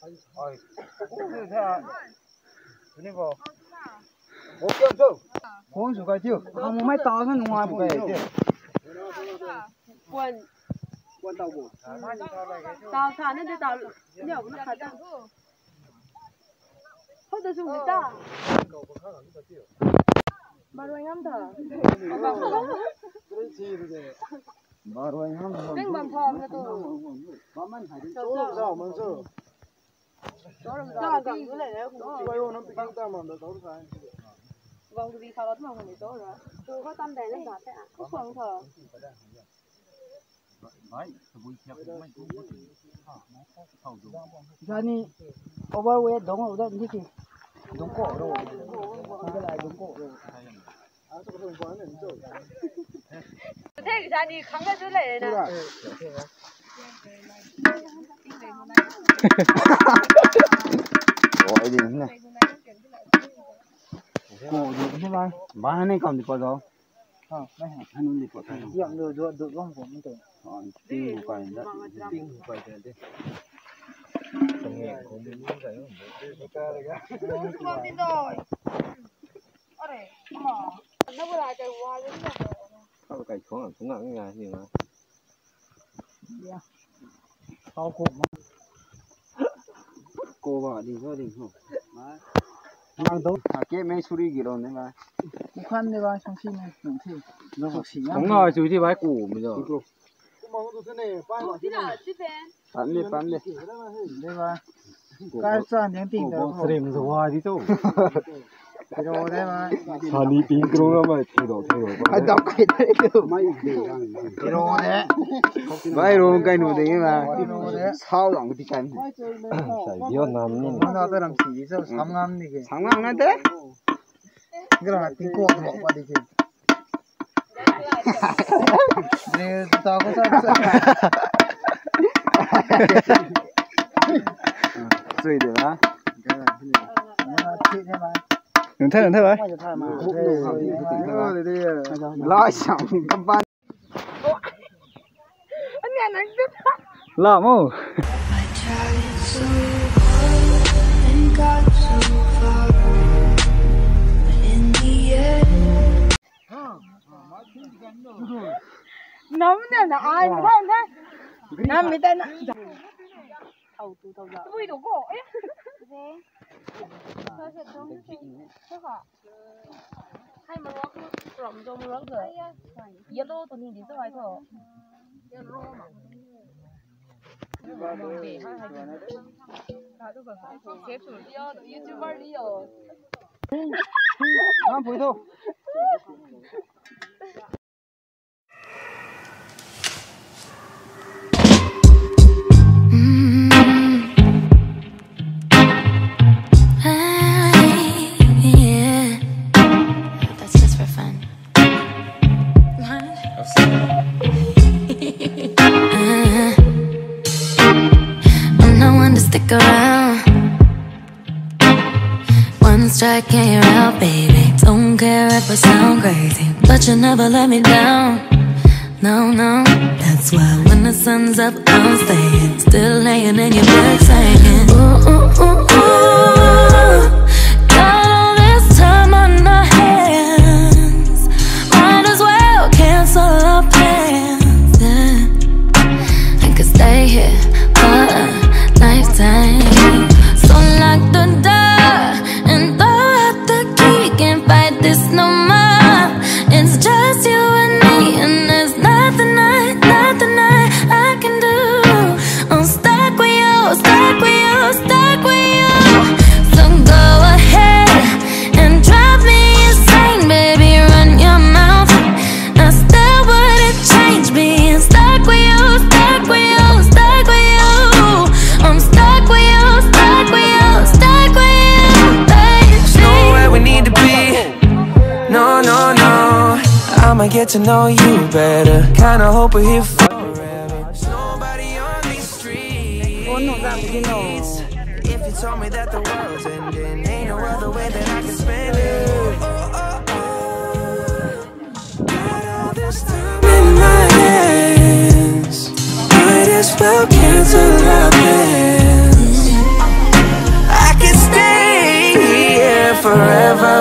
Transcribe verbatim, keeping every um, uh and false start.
Ôi, thế à? Cái vào. Một triệu chứ? Không số cái chưa? Không mấy to hơn ngoài một cái chưa? Quân. Quân tàu bộ. Tàu thả nó đi tàu nhiều nó khá tăng. Không được dùng gì ta? Baru anh ngắm thở. Baru anh ngắm thở. Bên bầm thòm cho tôi. Số sao mà số? Cho gần cái này đấy cũng có. Quay nó bị căng ta mà nó tốt rồi. Vâng thì vì sao đó mà không bị tốt rồi. Tôi có tâm đèn lên cả thế ạ. Có phường thở. Jadi overweight dong udah ini sih. Dongkok rồi. Cái này dongkok rồi. Thế cái sao đi kháng cái thứ này nè. Gọi gì này. Cổ gì thế này? Ba này còn đi qua đâu? Ờ, đây hả? Anh đi qua đây. Dọn được được được không cũng được. Ờ, tin của cái đó. Tin của cái đấy. Công nghệ của mình như vậy không? Không tin rồi. Ở đây, mà nó vừa lại cái hoa lên rồi. Sao cái xuống ở xuống ở cái nhà gì mà? Dạ. Tao khủng mà. Cô bảo đi thôi đi không? Mang đâu? À cái mấy suri gì rồi đấy mà. Không khăn đi ba trong xin này, đừng thì. Nó học xí Không ngờ chú thì bái củ bây giờ. Bán đi bán đi. Đây ba. Cái sao nhắn tin được không? Stream rồi hoa đi đâu? Cái đồ đấy ba. Sao đi pin kêu mà thay đổi thay đổi. Ai đọc cái đấy cơ. Cái đồ đấy. Vậy rồi cái nụ đấy mà. Sao lòng cái cái. Sai biếng nằm nhìn. Nó tới làm xí sao sáng ngâm đi kì. Sáng ngâm ngay thế. Cái là tiếng cổ này qua đi kì. Này tao có sao sao. Rồi được á. Đừng thế đừng thế vậy. Lo xong cầm ban. Anh nghe nói biết. Lạ mô. Nắm nè là ai mà không thế? Nắm mi tên. Thầu tu thầu giờ. Vui đủ cổ ấy. Thế. Thôi sẽ không thế. Thế hả? Hay mà nó rộng rộng nó rồi. Yellow tụi mình đi tới thôi. Yellow mà. Để hai hai cái. Cả tôi còn xếp xuống đi ở YouTuber đi ở. Không phải thôi. Stick around. One strike and you're out, baby. Don't care if I sound crazy, but you never let me down. No, no. That's why when the sun's up, I'm staying. Still laying in your bed saying, ooh, ooh, ooh, ooh. Got all this time on our hands. Might as well cancel our plans. Yeah. I could stay here for a lifetime. So lock the door and throw out the key. Can't fight this no more. It's just you and me, and there's nothing I, nothing I, I can do. I'm stuck with you, stuck with you, stuck with you. So go ahead and drive me insane, baby. Run your mouth. I still wouldn't change being stuck with you, stuck with you, stuck with you. I'm stuck with you, stuck with you, stuck with you, baby. There's nowhere we need to be. No, no, no. I'ma get to know you better. Kinda hope we're here forever. There's nobody on these streets. If you told me that the world's ending, ain't no other way that I can spend it. Oh, oh, oh. Got all this time in my hands. Might as well cancel our plans. forever.